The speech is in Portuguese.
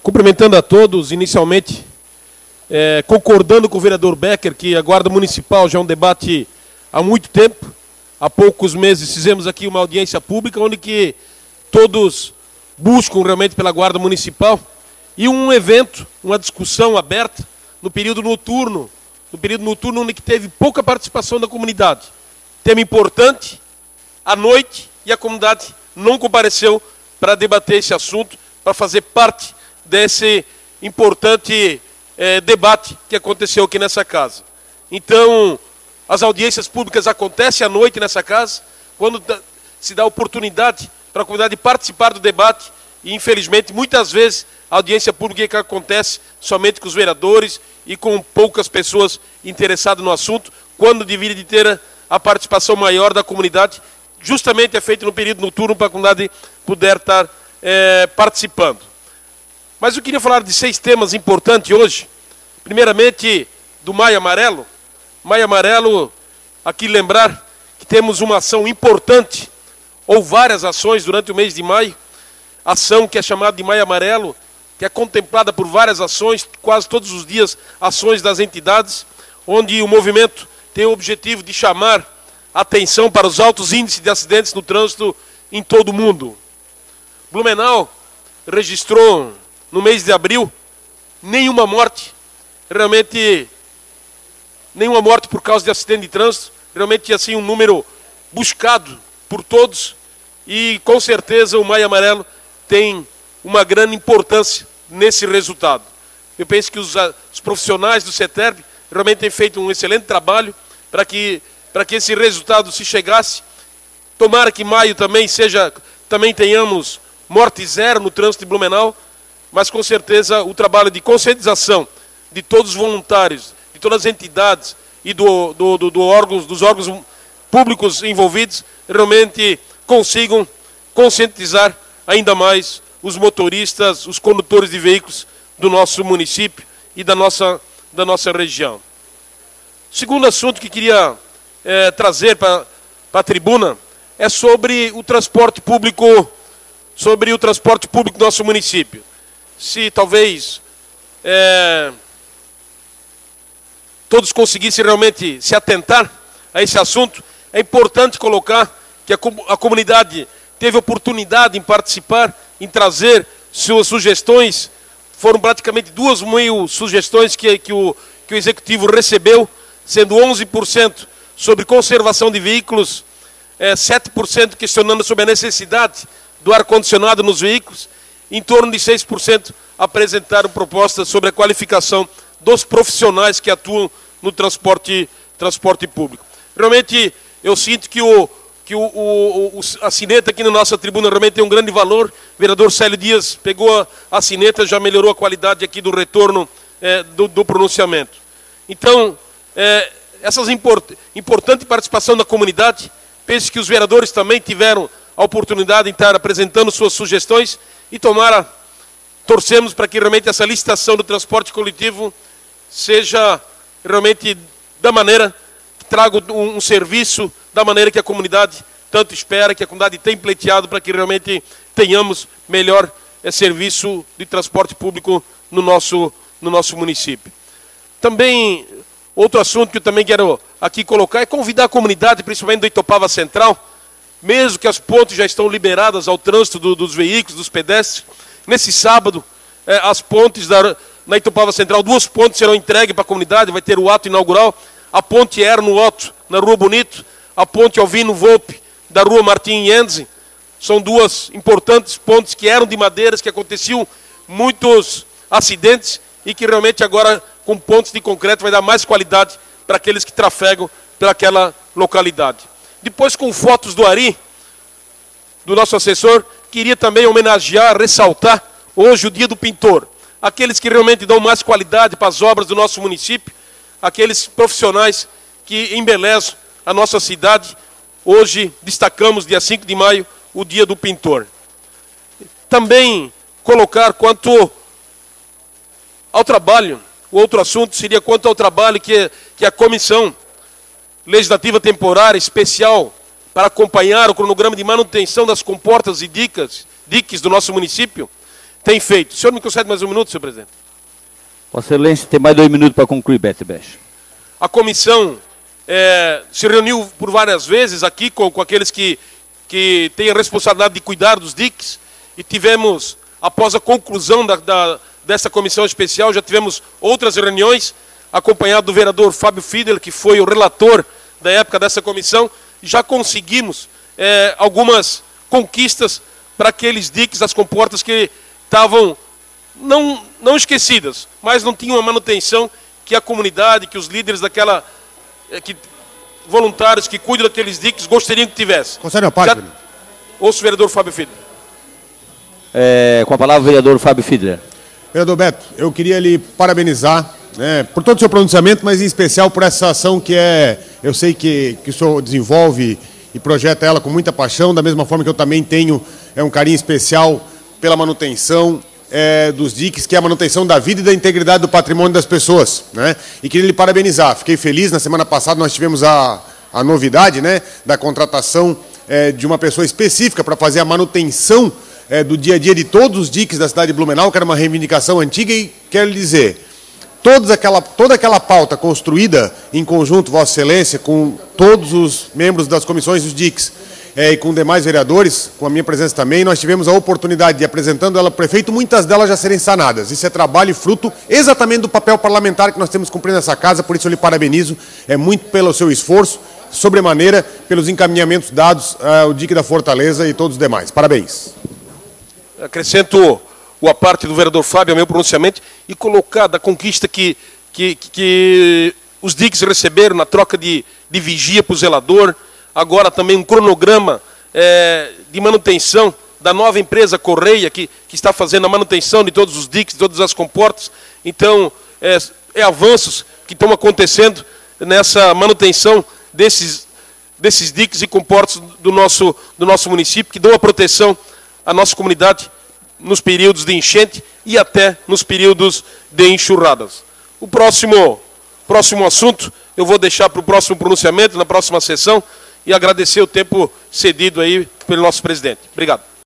Cumprimentando a todos, inicialmente, concordando com o vereador Becker, que a Guarda Municipal já é um debate há muito tempo. Há poucos meses fizemos aqui uma audiência pública, onde que todos buscam realmente pela Guarda Municipal, e um evento, uma discussão aberta, no período noturno onde que teve pouca participação da comunidade. Tema importante, à noite, e a comunidade não compareceu para debater esse assunto, para fazer parte desse importante debate que aconteceu aqui nessa casa. Então, as audiências públicas acontecem à noite nessa casa, quando se dá oportunidade para a comunidade participar do debate, e infelizmente, muitas vezes, a audiência pública que acontece somente com os vereadores e com poucas pessoas interessadas no assunto, quando deveria de ter a participação maior da comunidade, justamente é feito no período noturno para a comunidade poder estar participando. Mas eu queria falar de 6 temas importantes hoje. Primeiramente, do Maio Amarelo. Maio Amarelo, aqui lembrar que temos uma ação importante, ou várias ações durante o mês de maio. Ação que é chamada de Maio Amarelo, que é contemplada por várias ações, quase todos os dias, ações das entidades, onde o movimento tem o objetivo de chamar atenção para os altos índices de acidentes no trânsito em todo o mundo. Blumenau registrou, no mês de abril, nenhuma morte por causa de acidente de trânsito, realmente assim um número buscado por todos, e com certeza o Maio Amarelo tem uma grande importância nesse resultado. Eu penso que os profissionais do CETERB realmente têm feito um excelente trabalho para que esse resultado se chegasse. Tomara que maio também tenhamos morte zero no trânsito de Blumenau, mas com certeza o trabalho de conscientização de todos os voluntários, de todas as entidades e dos órgãos públicos envolvidos realmente consigam conscientizar ainda mais os motoristas, os condutores de veículos do nosso município e da nossa região. Segundo assunto que queria trazer para a tribuna é sobre o transporte público, do nosso município. Se talvez todos conseguissem realmente se atentar a esse assunto, é importante colocar que a comunidade teve oportunidade em participar, em trazer suas sugestões. Foram praticamente 2.000 sugestões que o Executivo recebeu, sendo 11% sobre conservação de veículos, 7% questionando sobre a necessidade do ar-condicionado nos veículos, em torno de 6% apresentaram propostas sobre a qualificação dos profissionais que atuam no transporte público. Realmente, eu sinto que a sineta aqui na nossa tribuna realmente tem um grande valor. O vereador Célio Dias pegou a sineta, já melhorou a qualidade aqui do retorno do pronunciamento. Então, essa importante participação da comunidade, penso que os vereadores também tiveram a oportunidade de estar apresentando suas sugestões, e torcemos para que realmente essa licitação do transporte coletivo seja realmente da maneira que traga um serviço da maneira que a comunidade tanto espera, que a comunidade tem pleiteado, para que realmente tenhamos melhor serviço de transporte público no nosso município. Também, outro assunto que eu também quero aqui colocar é convidar a comunidade, principalmente do Itopava Central, mesmo que as pontes já estão liberadas ao trânsito dos veículos, dos pedestres. Nesse sábado, as pontes na Itopava Central, 2 pontes serão entregues para a comunidade, vai ter o ato inaugural. A ponte Erno Otto, na Rua Bonito, a ponte Alvino Volpe, da Rua Martim Yenzi. São 2 importantes pontes que eram de madeiras, que aconteciam muitos acidentes, e que realmente agora, com pontes de concreto, vai dar mais qualidade para aqueles que trafegam pelaquela localidade. Depois, com fotos do Ari, do nosso assessor, queria também homenagear, ressaltar hoje o Dia do Pintor. Aqueles que realmente dão mais qualidade para as obras do nosso município, aqueles profissionais que embelezam a nossa cidade. Hoje destacamos, dia 5 de maio, o Dia do Pintor. Também colocar quanto ao trabalho, o outro assunto seria quanto ao trabalho que a Comissão Legislativa Temporária Especial para acompanhar o cronograma de manutenção das comportas e diques do nosso município, tem feito. O senhor me concede mais um minuto, senhor presidente? Vossa Excelência tem mais 2 minutos para concluir, Beto Brecha. A comissão se reuniu por várias vezes aqui com aqueles que têm a responsabilidade de cuidar dos diques e tivemos, após a conclusão dessa comissão especial, já tivemos outras reuniões, acompanhado do vereador Fábio Fiedler, que foi o relator da época dessa comissão, e já conseguimos algumas conquistas para aqueles diques, as comportas que estavam não esquecidas, mas não tinham a manutenção que a comunidade, que os líderes daquela, voluntários que cuidam daqueles diques gostariam que tivesse. Concede a parte. Ouço o vereador Fábio Fiedler. Com a palavra o vereador Fábio Fiedler. Vereador Beto, eu queria lhe parabenizar por todo o seu pronunciamento, mas em especial por essa ação que eu sei que o senhor desenvolve e projeta ela com muita paixão, da mesma forma que eu também tenho um carinho especial pela manutenção dos diques, que é a manutenção da vida e da integridade do patrimônio das pessoas, né? E queria lhe parabenizar. Fiquei feliz, na semana passada nós tivemos a novidade, né, da contratação de uma pessoa específica para fazer a manutenção do dia a dia de todos os diques da cidade de Blumenau, que era uma reivindicação antiga, e quero lhe dizer, toda aquela pauta construída em conjunto, Vossa Excelência, com todos os membros das comissões dos diques, e com demais vereadores, com a minha presença também, nós tivemos a oportunidade de, apresentando ela ao prefeito, muitas delas já serem sanadas. Isso é trabalho e fruto exatamente do papel parlamentar que nós temos cumprido nessa casa, por isso eu lhe parabenizo, muito pelo seu esforço, sobremaneira pelos encaminhamentos dados ao dique da Fortaleza e todos os demais. Parabéns. Acrescento a parte do vereador Fábio ao meu pronunciamento e colocar da conquista que os diques receberam na troca de vigia para o zelador, agora também um cronograma de manutenção da nova empresa Correia, que está fazendo a manutenção de todos os diques, de todas as comportas. Então, avanços que estão acontecendo nessa manutenção desses diques e comportas do nosso município, que dão a proteção à nossa comunidade nos períodos de enchente e até nos períodos de enxurradas. O próximo assunto eu vou deixar para o próximo pronunciamento, na próxima sessão, e agradecer o tempo cedido aí pelo nosso presidente. Obrigado.